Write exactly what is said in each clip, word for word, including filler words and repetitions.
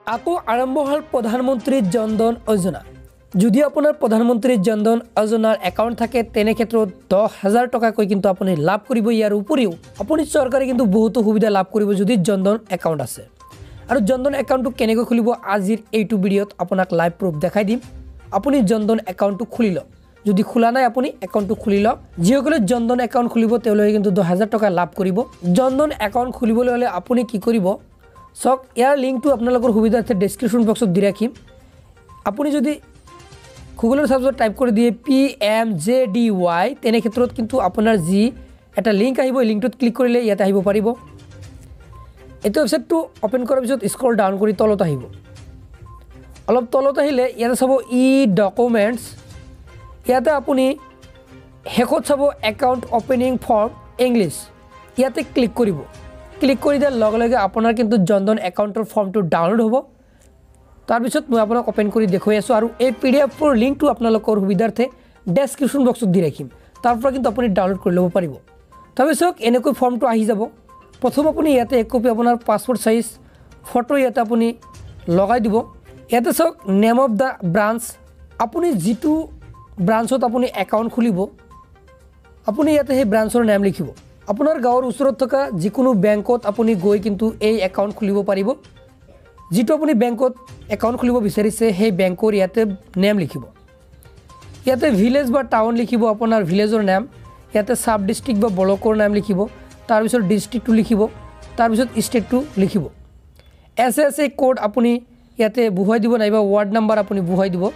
আকৌ আৰম্ভ হল প্ৰধানমন্ত্ৰী জনধন যোজনা। যদি আপোনাৰ প্ৰধানমন্ত্ৰী জনধন যোজনাৰ একাউণ্ট থাকে তেনে ক্ষেত্ৰত দহ হাজাৰ টকাকৈ কিন্তু আপুনি লাভ কৰিব। ইয়াৰ উপৰিও আপুনি চৰকাৰে কিন্তু বহুতো সুবিধা লাভ কৰিব যদি জনধন একাউণ্ট আছে। আৰু জনধন একাউণ্টটো কেনেকৈ খুলিব আজিৰ এইটো ভিডিঅ'ত আপোনাক লাইভ প্ৰুফ দেখাই দিম। আপুনি জনধন একাউণ্টটো খুলি লওক। যদি খোলা নাই আপুনি একাউণ্টটো খুলি লওক। যিসকলে জনধন একাউণ্ট খুলিব তেওঁলোকে কিন্তু দহ হাজাৰ টকা লাভ কৰিব। জনধন একাউণ্ট খুলিবলৈ হ'লে আপুনি কি কৰিব চাওক, ইয়াৰ লিংকটো আপোনালোকৰ সুবিধাৰ্থে ডেছক্ৰিপশ্যন বক্সত দি ৰাখিম। আপুনি যদি গুগলৰ চাৰ্চত টাইপ কৰি দিয়ে P M J D Y তেনে ক্ষেত্ৰত কিন্তু আপোনাৰ যি এটা লিংক আহিব এই লিংকটোত ক্লিক কৰিলে ইয়াতে আহিব পাৰিব। এইটো ৱেবছাইটটো অ'পেন কৰাৰ পিছত স্ক্ৰল ডাউন কৰি তলত আহিব। অলপ তলত আহিলে ইয়াতে চাব ই ডকুমেণ্টছ। ইয়াতে আপুনি শেষত চাব একাউণ্ট অ'পেনিং ফৰ্ম ইংলিছ, ইয়াতে ক্লিক কৰিব। ক্লিক কৰি দিয়াৰ লগে লগে আপোনাৰ কিন্তু জনধন একাউণ্টৰ ফৰ্মটো ডাউনলোড হ'ব। তাৰপিছত মই আপোনাক অ'পেন কৰি দেখুৱাই আছোঁ আৰু এই পি ডি এফৰ লিংকটো আপোনালোকৰ সুবিধাৰ্থে ডেছক্ৰিপশ্যন বক্সত দি ৰাখিম। তাৰ পৰা কিন্তু আপুনি ডাউনলোড কৰি ল'ব পাৰিব। তাৰপিছত এনেকৈ ফৰ্মটো আহি যাব। প্ৰথম আপুনি ইয়াতে এক কপি আপোনাৰ পাছপৰ্ট চাইজ ফটো ইয়াতে আপুনি লগাই দিব। ইয়াতে চাওক নেম অফ দ্য ব্ৰাঞ্চ, আপুনি যিটো ব্ৰাঞ্চত আপুনি একাউণ্ট খুলিব আপুনি ইয়াতে সেই ব্ৰাঞ্চৰ নাম লিখিব। আপোনাৰ গাঁৱৰ ওচৰত থকা যিকোনো বেংকত আপুনি গৈ কিন্তু এই একাউণ্ট খুলিব পাৰিব। যিটো আপুনি বেংকত একাউণ্ট খুলিব বিচাৰিছে সেই বেংকৰ ইয়াতে নেম লিখিব। ইয়াতে ভিলেজ বা টাউন লিখিব আপোনাৰ ভিলেজৰ নাম। ইয়াতে চাব ডিষ্ট্ৰিক্ট বা ব্লকৰ নাম লিখিব। তাৰপিছত ডিষ্ট্ৰিক্টটো লিখিব। তাৰপিছত ষ্টেটটো লিখিব। এছ এছ এ কোড আপুনি ইয়াতে বহুৱাই দিব, নাইবা ৱাৰ্ড নাম্বাৰ আপুনি বহুৱাই দিব।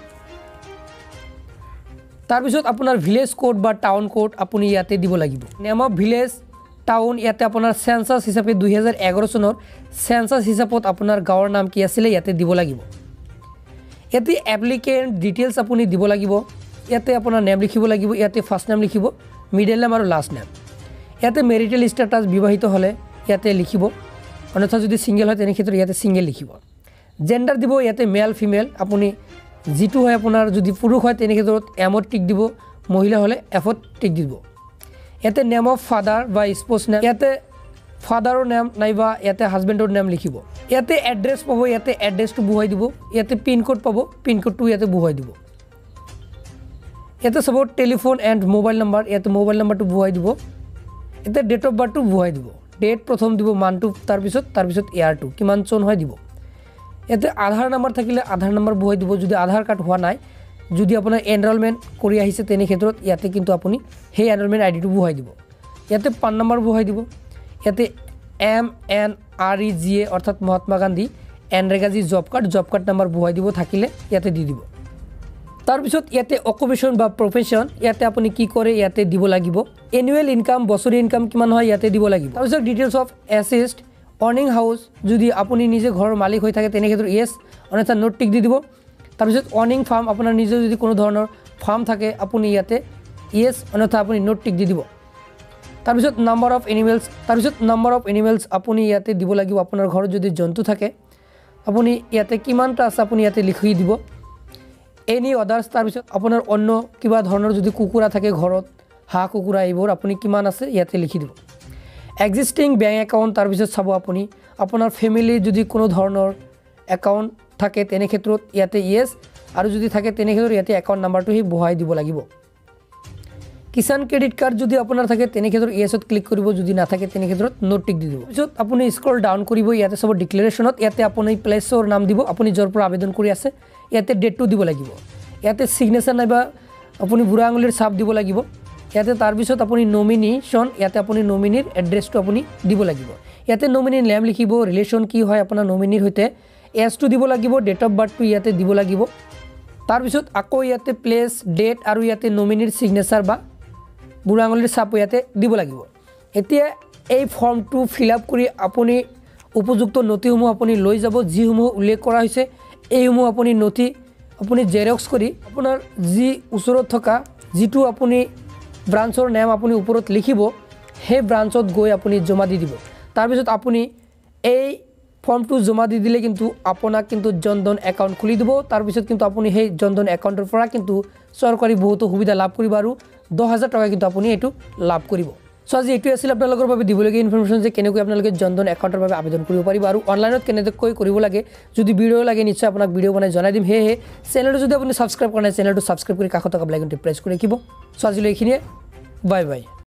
তাৰপিছত আপোনাৰ ভিলেজ কোড বা টাউন কোড আপুনি ইয়াতে দিব লাগিব। নেম অফ ভিলেজ টাউন ইয়াতে আপোনাৰ চেঞ্চাছ হিচাপে দুই হাজাৰ এঘাৰ চনৰ চেঞ্চাছ হিচাপত আপোনাৰ গাঁৱৰ নাম কি আছিলে ইয়াতে দিব লাগিব। ইয়াতে এপ্লিকেণ্ট ডিটেইলছ আপুনি দিব লাগিব। ইয়াতে আপোনাৰ নেম লিখিব লাগিব। ইয়াতে ফাৰ্ষ্ট নেম লিখিব, মিডল নেম আৰু লাষ্ট নেম। ইয়াতে মেৰিটেল ষ্টেটাছ বিবাহিত হ'লে ইয়াতে লিখিব, অন্যথা যদি ছিংগল হয় তেনে ক্ষেত্ৰত ইয়াতে ছিংগল লিখিব। জেণ্ডাৰ দিব ইয়াতে মেল ফিমেল, আপুনি যিটো হয় আপোনাৰ যদি পুৰুষ হয় তেনে ক্ষেত্ৰত এমত টিক দিব, মহিলা হ'লে এফত টিক দিব। ইয়াতে নেম অফ ফাদাৰ বা স্প'জ নেম, ইয়াতে ফাদাৰৰ নেম নাইবা ইয়াতে হাজবেণ্ডৰ নেম লিখিব। ইয়াতে এড্ৰেছ পাব, ইয়াতে এড্ৰেছটো বহুৱাই দিব। ইয়াতে পিনক'ড পাব, পিনক'ডটো ইয়াতে বহুৱাই দিব। ইয়াতে চাব টেলিফোন এণ্ড মোবাইল নম্বৰ, ইয়াতে মোবাইল নম্বৰটো বহুৱাই দিব। ইয়াতে ডেট অফ বাৰ্থটো বহুৱাই দিব। ডেট প্ৰথম দিব, মানটো তাৰপিছত তাৰপিছত ইয়াৰটো কিমান চন হয় দিব। ইয়াতে আধাৰ নম্বৰ থাকিলে আধাৰ নম্বৰ বহুৱাই দিব যদি আধাৰ কাৰ্ড হোৱা নাই। যদি আপোনাৰ এনৰলমেণ্ট কৰি আহিছে তেনে ক্ষেত্ৰত ইয়াতে কিন্তু আপুনি সেই এনৰলমেণ্ট আই ডিটো বহুৱাই দিব। ইয়াতে পান নম্বৰ বহুৱাই দিব। ইয়াতে M N R E G A অৰ্থাৎ মহাত্মা গান্ধী এনৰেগা যি job card job card number বহুৱাই দিব, থাকিলে ইয়াতে দি দিব। তাৰপিছত ইয়াতে অকুপেশ্যন বা প্ৰফেশ্যন ইয়াতে আপুনি কি কৰে ইয়াতে দিব লাগিব। এনুৱেল ইনকাম বছৰি ইনকাম কিমান হয় ইয়াতে দিব লাগিব। তাৰপিছত ডিটেইলছ অফ এছিষ্ট অৰ্নিং হাউচ, যদি আপুনি নিজে ঘৰৰ মালিক হৈ থাকে তেনে ক্ষেত্ৰত য়েছ, অন্যথা নোট টিক দি দিব। তাৰপিছত অৰ্নিং ফাৰ্ম, আপোনাৰ নিজৰ যদি কোনো ধৰণৰ ফাৰ্ম থাকে আপুনি ইয়াতে য়েছ, অন্যথা আপুনি নোট টিক দি দিব। তাৰপিছত নাম্বাৰ অফ এনিমেলছ, তাৰপিছত নাম্বাৰ অফ এনিমেলছ আপুনি ইয়াতে দিব লাগিব। আপোনাৰ ঘৰত যদি জন্তু থাকে আপুনি ইয়াতে কিমানটা আছে আপুনি ইয়াতে লিখি দিব। এনি আদাৰ্ছ, তাৰপিছত আপোনাৰ অন্য কিবা ধৰণৰ যদি কুকুৰা থাকে ঘৰত, হাঁহ কুকুৰা এইবোৰ আপুনি কিমান আছে ইয়াতে লিখি দিব। এক্সিষ্টিং বেংক একাউণ্ট, তাৰপিছত চাব আপুনি আপোনাৰ ফেমিলিৰ যদি কোনো ধৰণৰ একাউণ্ট থাকে তেনে ক্ষেত্ৰত ইয়াতে য়েছ, আৰু যদি থাকে তেনে ক্ষেত্ৰত ইয়াতে একাউণ্ট নাম্বাৰটো সি বহাই দিব লাগিব। কিষাণ ক্ৰেডিট কাৰ্ড যদি আপোনাৰ থাকে তেনে ক্ষেত্ৰত য়েছত ক্লিক কৰিব, যদি নাথাকে তেনে ক্ষেত্ৰত নোট টিক দি দিব। পিছত আপুনি স্ক্ৰল ডাউন কৰিব, ইয়াতে চাব ডিক্লেৰেশ্যনত, ইয়াতে আপুনি প্লেচৰ নাম দিব, আপুনি য'ৰ পৰা আবেদন কৰি আছে। ইয়াতে ডেটটো দিব লাগিব। ইয়াতে ছিগনেচাৰ নাইবা আপুনি বুঢ়া আঙুলিৰ ছাপ দিব লাগিব। ইয়াতে তাৰপিছত আপুনি নমিনেশ্যন, ইয়াতে আপুনি নমিনীৰ এড্ৰেছটো আপুনি দিব লাগিব। ইয়াতে নমিনীৰ নেম লিখিব, ৰিলেশ্যন কি হয় আপোনাৰ নমিনীৰ সৈতে, এজটো দিব লাগিব, ডেট অফ বাৰ্থটো ইয়াতে দিব লাগিব। তাৰপিছত আকৌ ইয়াতে প্লেচ ডেট আৰু ইয়াতে নমিনীৰ ছিগনেচাৰ বা বুঢ়া আঙুলিৰ ছাপ ইয়াতে দিব লাগিব। এতিয়া এই ফৰ্মটো ফিল আপ কৰি আপুনি উপযুক্ত নথিসমূহ আপুনি লৈ যাব, যিসমূহ উল্লেখ কৰা হৈছে এইসমূহ আপুনি নথি আপুনি জেৰক্স কৰি আপোনাৰ যি ওচৰত থকা যিটো আপুনি ব্ৰাঞ্চৰ নাম আপুনি ওপৰত লিখিব সেই ব্ৰাঞ্চত গৈ আপুনি জমা দি দিব। তাৰপিছত আপুনি এই ফৰ্মটো জমা দি দিলে কিন্তু আপোনাক কিন্তু জনধন একাউণ্ট খুলি দিব। তাৰপিছত কিন্তু আপুনি সেই জনধন একাউণ্টৰ পৰা কিন্তু চৰকাৰী বহুতো সুবিধা লাভ কৰিব আৰু দহ হাজাৰ টকা কিন্তু আপুনি এইটো লাভ কৰিব। সো আজি এইটোৱে আছিল আপোনালোকৰ বাবে দিবলগীয়া ইনফৰমেশ্যন যে কেনেকৈ আপোনালোকে জনধন একাউণ্টৰ বাবে আবেদন কৰিব পাৰিব আৰু অনলাইনত কেনেকৈ কৰিব লাগে যদি ভিডিও লাগে নিশ্চয় আপোনাক ভিডিও বনাই জনাই দিম সেয়ে চেনেলটো যদি আপুনি সাবস্ক্ৰাইব কৰা নাই চেনেলটো সাবস্ক্ৰাইব কৰি কাষত থকা বেল আইকনটো প্ৰেছ কৰি ৰাখিব সো আজিলৈ এইখিনিয়ে বাই বাই